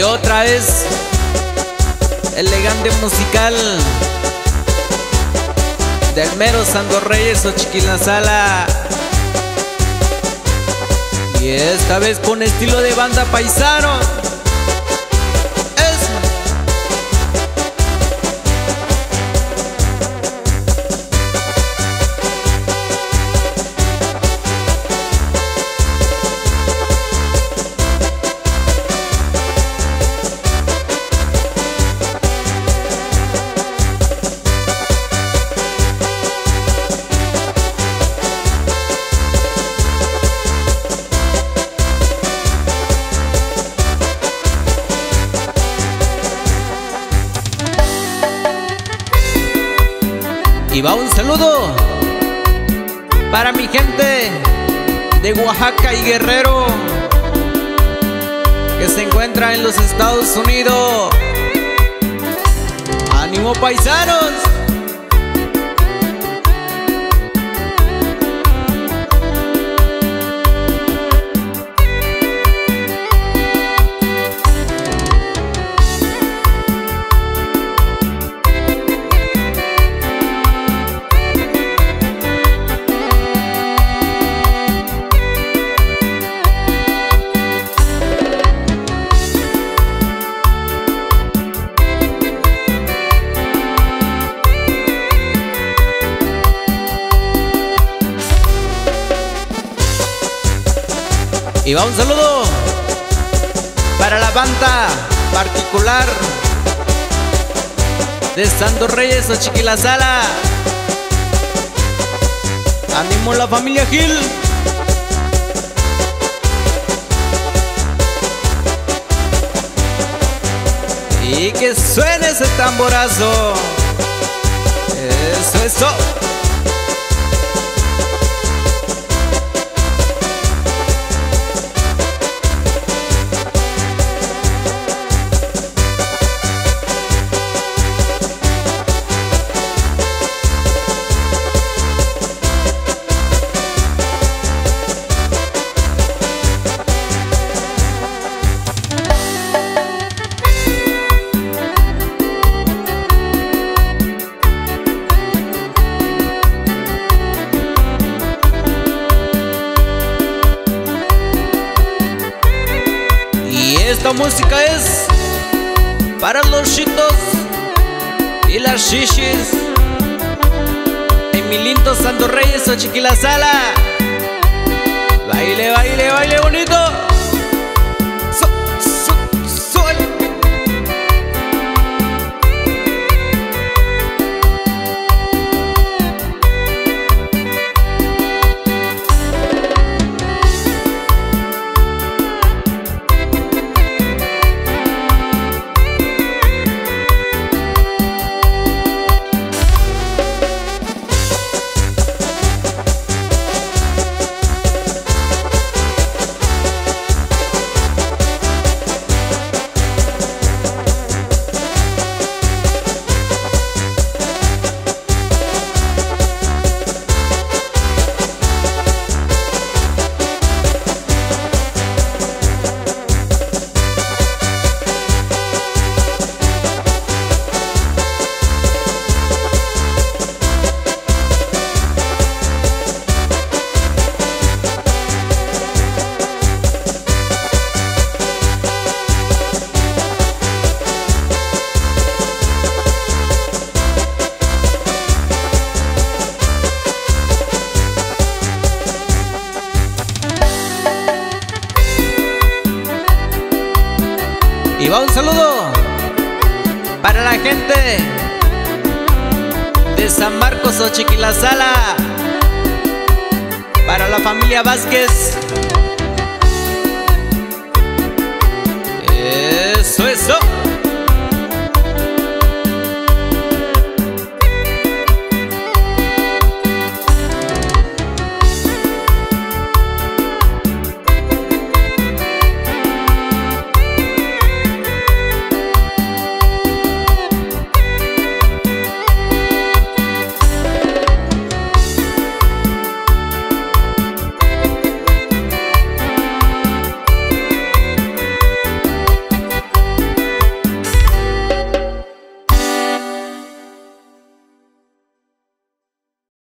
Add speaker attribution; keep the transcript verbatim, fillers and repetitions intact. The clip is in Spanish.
Speaker 1: Y otra vez elegante musical del mero Sando Reyes o Chiquilazala. Y esta vez con estilo de banda paisano. Y va un saludo para mi gente de Oaxaca y Guerrero que se encuentra en los Estados Unidos. ¡Ánimo, paisanos! Y va un saludo para la banda particular de Sando Reyes o Chiquilazala. ¡Ánimo, la familia Gil! Y que suene ese tamborazo. Eso, eso. Esta música es para los chitos y las shishis. Emilindo Sando Reyes o Chiquilazala. Baile, baile, baile bonito. So, so, sol. Y va un saludo para la gente de San Marcos o Chiquilazala, para la familia Vázquez.